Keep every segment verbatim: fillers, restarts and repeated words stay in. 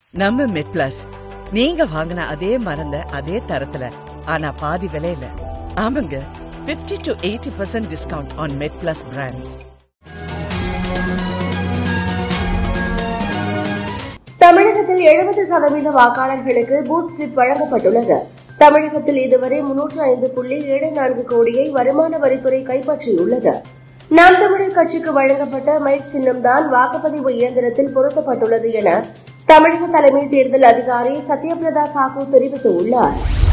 நம்ம மெட் பிளஸ் நீங்க வாங்கின அதே மருந்த அதே தரத்துல ஆனா பாதி விலையில. ஆமாங்க, fifty to eighty percent discount on Med Plus brands. தமிழகத்தில் எழுபது சதவீத வாக்காளர்களுக்கு பூத் ஸ்லிப் வழங்கப்பட்டுள்ளது. தமிழகத்தில் இதுவரை முன்னூற்று ஐந்து புள்ளி ஏழு நான்கு கோடியை வருமான வரித்துறை கைப்பற்றியுள்ளது. நாம் தமிழர் கட்சிக்கு வழங்கப்பட்ட மைக் சின்னம்தான் வாக்குப்பதிவு இயந்திரத்தில் பொருத்தப்பட்டுள்ளது என தமிழக தலைமை தேர்தல் அதிகாரி சத்யபிரதா சாஹூ தெரிவித்துள்ளார்.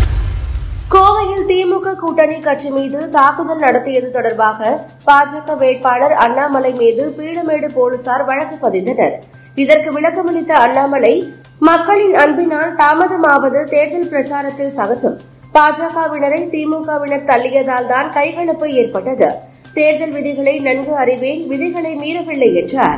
கோவையில் திமுக கூட்டணி கட்சி மீது தாக்குதல் நடத்தியது தொடர்பாக பாஜக வேட்பாளர் அண்ணாமலை மீது பீளமேடு போலீசார் வழக்கு பதிந்தனர். இதற்கு விளக்கமளித்த அண்ணாமலை, மக்களின் அன்பினால் தாமதமாவது தேர்தல் பிரச்சாரத்தில் சகஜம். பாஜகவினரை திமுகவினர் தள்ளியதால் தான் கைகலப்பு ஏற்பட்டது. தேர்தல் விதிகளை நன்கு அறிவேன், விதிகளை மீறவில்லை என்றார்.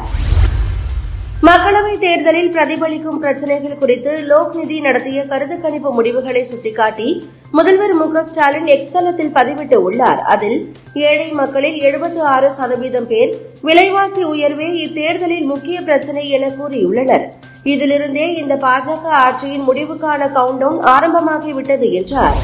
மக்களவைத் தேர்தலில் பிரதிபலிக்கும் பிரச்சினைகள் குறித்து லோக் நிதி நடத்திய கருத்து கணிப்பு முடிவுகளை சுட்டிக்காட்டி முதல்வர் மு க ஸ்டாலின் எக்ஸ் தளத்தில் பதிவிட்டுள்ளார். அதில் ஏழை மக்களில் எழுபத்தி ஆறு சதவீதம் பேர் விலைவாசி உயர்வே இத்தேர்தலில் முக்கிய பிரச்சினை என கூறியுள்ளனர். இதிலிருந்தே இந்த பாஜக ஆட்சியின் முடிவுக்கான கவுண்டவுன் ஆரம்பமாகிவிட்டது என்றார்.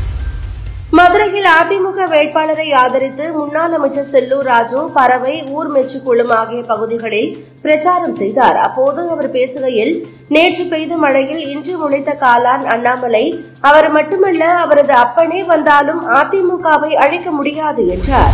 மதுரையில் அதிமுக வேட்பாளரை ஆதரித்து முன்னாள் அமைச்சர் செல்லூர் ராஜு பறவை ஊர் மெச்சுக்குளம் ஆகிய பகுதிகளில் பிரச்சாரம் செய்தார். அப்போது அவர் பேசுகையில், நேற்று பெய்த மழையில் இன்று முளைத்த காளான் அண்ணாமலை, அவர் மட்டுமல்ல அவரது அப்பனே வந்தாலும் அதிமுகவை அழிக்க முடியாது என்றார்.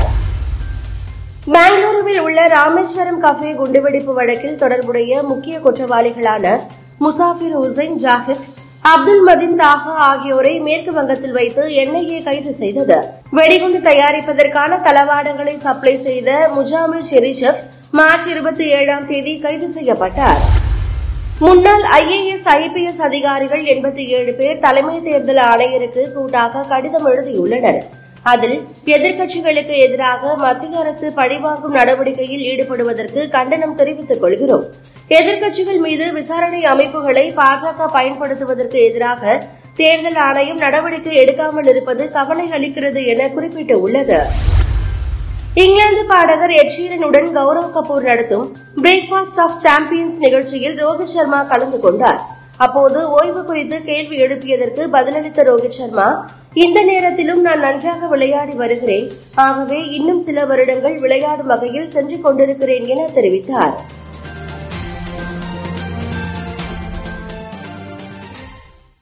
பெங்களூருவில் உள்ள ராமேஸ்வரம் கஃபே குண்டுவெடிப்பு வழக்கில் தொடர்புடைய முக்கிய குற்றவாளிகளான முசாஃபிர் ஹுசைன் ஜாகிப், அப்துல் மதீன் தாஹா ஆகியோரை மேற்கு வங்கத்தில் வைத்து என் ஐ ஏ கைது செய்தது. வெடிகுண்டு தயாரிப்பதற்கான தளவாடங்களை சப்ளை செய்த முஜாமில் ஷெரீஷப் மார்ச் இருபத்தி ஏழாம் தேதி கைது செய்யப்பட்டார். முன்னாள் I A S I P S அதிகாரிகள் எண்பத்தி ஏழு பேர் தலைமை தேர்தல் ஆணையருக்கு கூட்டாக கடிதம் எழுதியுள்ளனர். அதில் எதிர்க்கட்சிகளுக்கு எதிராக மத்திய அரசு பழிவாங்கும் நடவடிக்கையில் ஈடுபடுவதற்கு கண்டனம் தெரிவித்துக் கொள்கிறோம். எதிர்க்கட்சிகள் மீது விசாரணை அமைப்புகளை பாஜக பயன்படுத்துவதற்கு எதிராக தேர்தல் ஆணையம் நடவடிக்கை எடுக்காமல் இருப்பது கவலை அளிக்கிறது என குறிப்பிட்டுள்ளது. இங்கிலாந்து பாடகர் எட் ஷீரனுடன் கௌரவ் கபூர் நடத்தும் பிரேக்பாஸ்ட் ஆஃப் சாம்பியன்ஸ் நிகழ்ச்சியில் ரோஹித் சர்மா கலந்து கொண்டார். அப்போது ஓய்வு குறித்து கேள்வி எழுப்பியதற்கு பதிலளித்த ரோஹித் சர்மா, இந்த நேரத்திலும் நான் நன்றாக விளையாடி வருகிறேன், ஆகவே இன்னும் சில வருடங்கள் விளையாடும் வகையில் சென்று கொண்டிருக்கிறேன் என தெரிவித்தார்.